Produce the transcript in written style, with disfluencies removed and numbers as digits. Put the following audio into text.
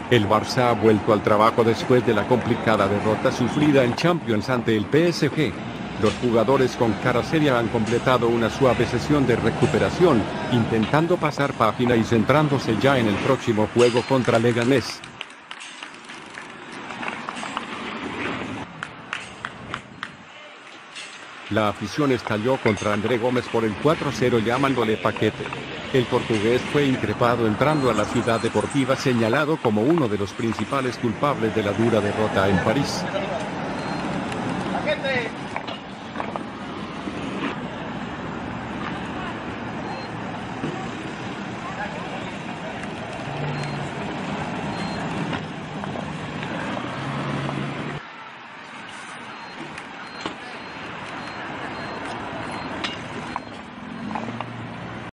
El Barça ha vuelto al trabajo después de la complicada derrota sufrida en Champions ante el PSG. Los jugadores con cara seria han completado una suave sesión de recuperación, intentando pasar página y centrándose ya en el próximo juego contra Leganés. La afición estalló contra André Gómez por el 4-0 llamándole paquete. El portugués fue increpado entrando a la ciudad deportiva señalado como uno de los principales culpables de la dura derrota en París. ¡Paquete!